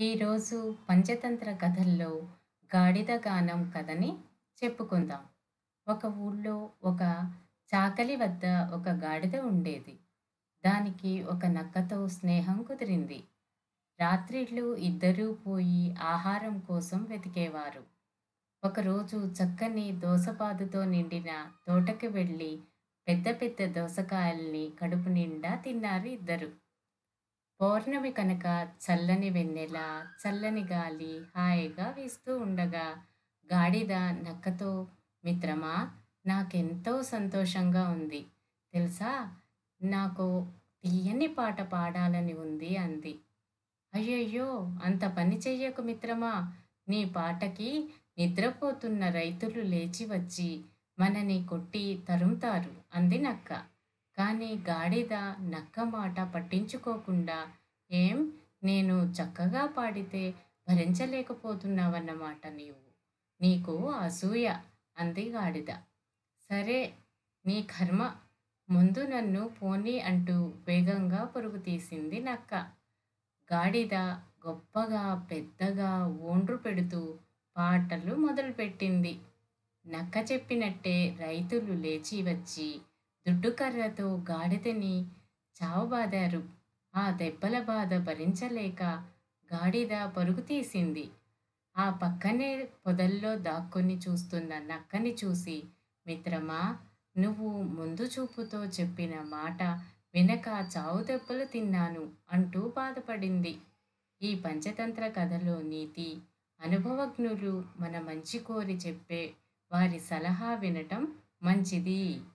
ఈరోజు పంచతంత్ర కథల్లో గాడిద గానం కథని చెప్పుకుందాం. ఒక ఊళ్ళో ఒక చాకలి వద్ద ఒక గాడిద ఉండేది. దానికి ఒక నక్కతో స్నేహం కుదిరింది. రాత్రిళ్ళు ఇద్దరూ పోయి ఆహారం కోసం వెతికేవారు. ఒకరోజు చక్కని దోసపాదుతో నిండిన తోటకి వెళ్ళి పెద్ద పెద్ద దోసకాయల్ని కడుపు నిండా తిన్నారు ఇద్దరు. పౌర్ణమి కనుక చల్లని వెన్నెల, చల్లని గాలి హాయిగా వీస్తూ ఉండగా, గాడిద నక్కతో "మిత్రమా, నాకెంతో సంతోషంగా ఉంది. తెలుసా, నాకు తీయని పాట పాడాలని ఉంది" అంది. "అయ్యయ్యో! అంత పని చెయ్యకు మిత్రమా. నీ పాటకి నిద్రపోతున్న రైతులు లేచి వచ్చి మనని కొట్టి తరుముతారు" అంది నక్క. కానీ గాడిద నక్క మాట పట్టించుకోకుండా, "ఏం, నేను చక్కగా పాడితే భరించలేకపోతున్నావన్నమాట నీవు. నీకు అసూయ" అంది గాడిద. "సరే, నీ కర్మ. ముందు నన్ను పోనీ" అంటూ వేగంగా పరుగు తీసింది నక్క. గాడిద గొప్పగా పెద్దగా ఓండ్రు పెడుతూ పాటలు మొదలుపెట్టింది. నక్క చెప్పినట్టే రైతులు లేచి వచ్చి దుడ్డుకర్రతో గాడిదని చావబాదారు. ఆ దెబ్బల బాధ భరించలేక గాడిద పరుగు తీసింది. ఆ పక్కనే పొదల్లో దాక్కుని చూస్తున్న నక్కని చూసి, "మిత్రమా, నువ్వు ముందు చూపుతో చెప్పిన మాట వినక చావు దెబ్బలు తిన్నాను" అంటూ బాధపడింది. ఈ పంచతంత్ర కథలో నీతి: అనుభవజ్ఞులు మన మంచి కోరి చెప్పే వారి సలహా వినటం మంచిది.